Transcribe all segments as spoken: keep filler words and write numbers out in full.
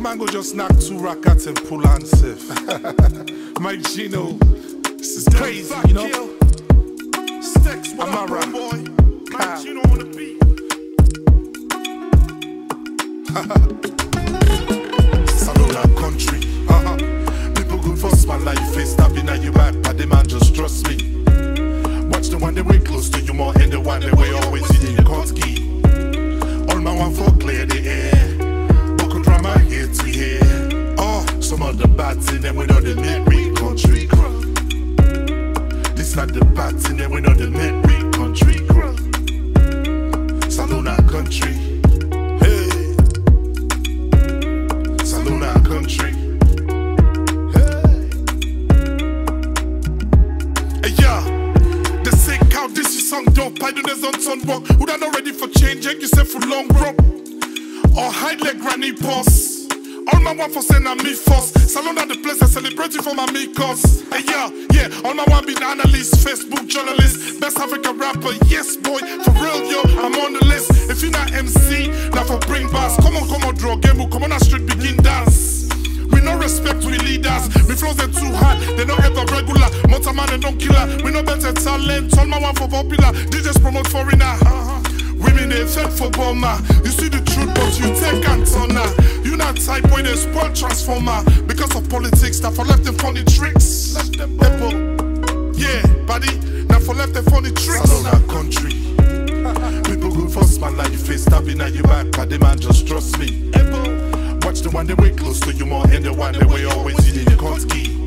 man go just knock two rackets and pull on safe. My Gino, this is crazy, you know. Amara, Kao. Salone, Contree. Uh-huh. People good for smile like you face stabbing at your back, but the man just trust me. Watch the one they way close to you more and the one they way always in your court key. All my one for clear the air. Buckle drama here to here. Oh, some of the bats in them we know the make me country grow. This not the bats in them we know the make me country grow. Salone, Contree. Hey. Salone, Contree. Hey. Hey, yeah. They say Kao, this is song dope. I do this on ton walk. Who not ready for change? Check yourself for long rope. Or hide like granny boss. All my one for saying I'm me first. Salone at the place I celebrating for my amigos. Hey, yeah, yeah. All my one be the analyst, Facebook journalist, best African rapper. Yes, boy, for real, yo, I'm on the list. If you not M C, now for bring bars. Come on, come on, draw game, come on, that street begin dance. We no respect we leaders. We flows them too hard, they no ever regular. Motor man they don't killer. We no better talent. All my one for popular. D Js promote foreigner. Uh-huh. Women they fed for bomber. You see the truth, but you take Antona. You not type when they spoil transformer. Because of politics, now for left them funny tricks. Left them people. Yeah, buddy, now for left them funny tricks. Salone, Contree. People good for smile like you face stabbing at your back, but the man just trust me. Watch the one they way close to you more and the one they way always in the court key.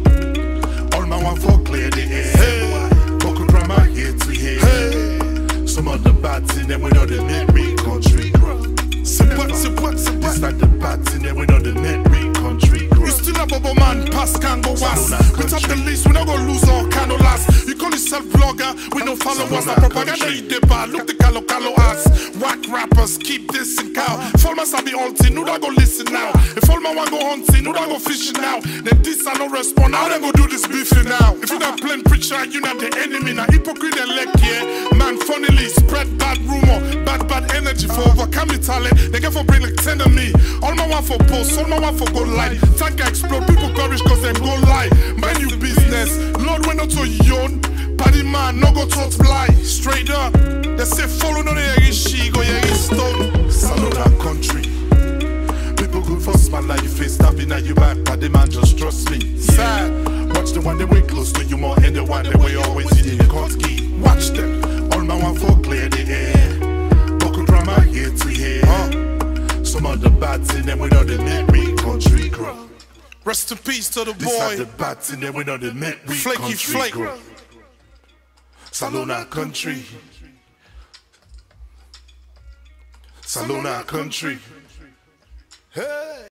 All my one for clear the air. Hey, vocal drama here to here. Hey. Some of the bats in them we know the make me country grow. Say what, say what, say what. It's not the bats in them we know the make me country grow. You still a bubble man, pass can go was. We top the list, we not gonna lose our can no last. You call yourself blogger, we no follow us. Our propaganda you the bar, look the calo calo ass. Whack rappers, keep this in cow. Followers I be hunting, who don't go listen now. If all my one go hunting, who don't go fishing now. Then this I no respond, how they go do this beefing now. If you not playing preacher, you not the enemy. Now hypocrite and leg here, man funnily spread bad rumor, bad bad energy for overcome the talent. They get for bring like ten of me. All my one for post, all my one for go live. Tank explode, people courage cause they go lie. Mind you business, Lord when not to yawn. Paddy man, no go talk fly. Straight up, they say follow no they she go yeah stone. Salone, Contree. People good for smile like you face stabbing at your back, but the man just trust me. Sad. Watch the one they way close to you more and the one they way always in the court key. Watch them. All my one for clear the air. Vocal drama here to here. Huh? Some of the bats in them we know they make me country grow. Rest in peace to the boy. This not the bats in them we know they make me country flake. grow. Salone, Contree. Salone, Contree. Hey.